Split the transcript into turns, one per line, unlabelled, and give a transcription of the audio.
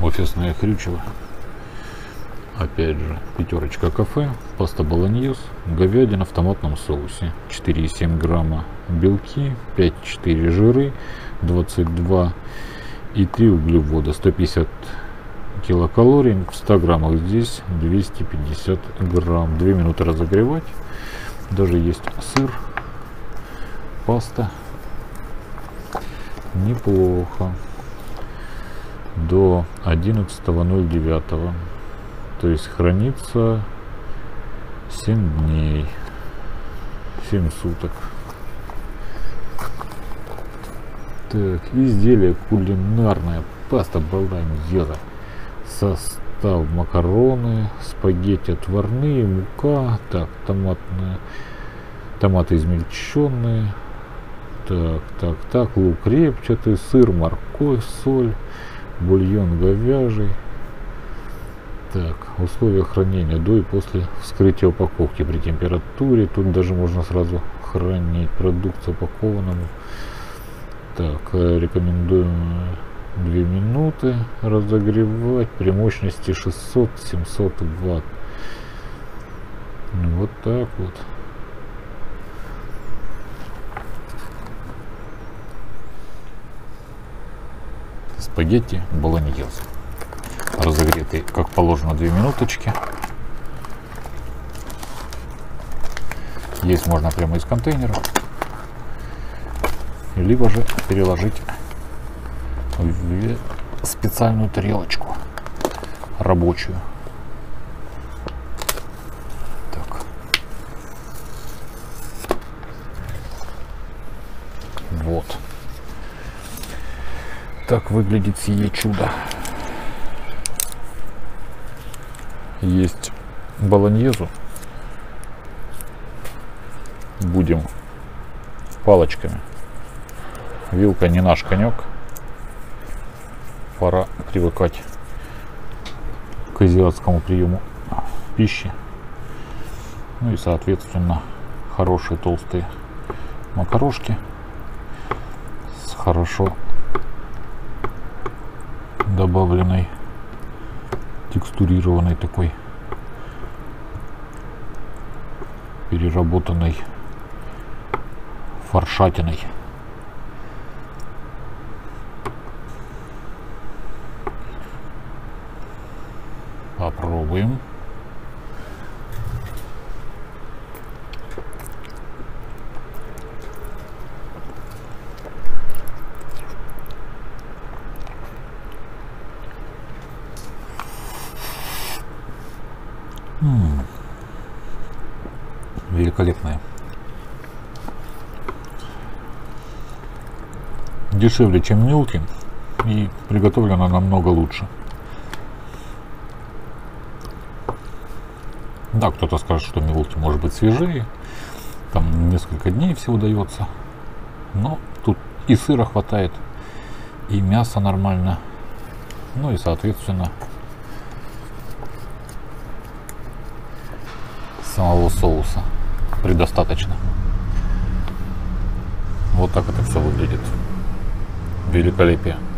Офисное крючево. Опять же, пятерочка кафе, паста болоньез, говядина в томатном соусе, 4,7 грамма белки, 5,4 жиры, 22,3 углевода, 150 килокалорий, в 100 граммах здесь 250 грамм. 2 минуты разогревать. Даже есть сыр, паста. Неплохо. До 11.09. То есть хранится 7 дней, 7 суток. Так, изделие кулинарное, паста болоньезе. Состав: макароны, спагетти отварные, мука, так, томаты измельченные, так, лук репчатый, сыр, морковь, соль, бульон говяжий. Так, условия хранения: до и после вскрытия упаковки при температуре. Тут даже можно сразу хранить продукцию упакованному. Так, рекомендуем 2 минуты разогревать при мощности 600-700 ватт. Вот так вот. Спагетти болоньезе. Разогретый, как положено, 2 минуточки. Есть можно прямо из контейнера, либо же переложить в специальную тарелочку рабочую. Так. Вот. Так выглядит сие чудо. Есть болоньезу. Будем палочками. Вилка не наш конек. Пора привыкать к азиатскому приему пищи. Ну и соответственно хорошие толстые макарошки с хорошо добавленной текстурированной такой переработанной форшатиной. Попробуем. Великолепная. Дешевле, чем милки, и приготовлена намного лучше. Да, кто-то скажет, что милки может быть свежее, там несколько дней всего дается, но тут и сыра хватает, и мясо нормально, ну и соответственно самого соуса предостаточно. Вот так это все выглядит. Великолепие.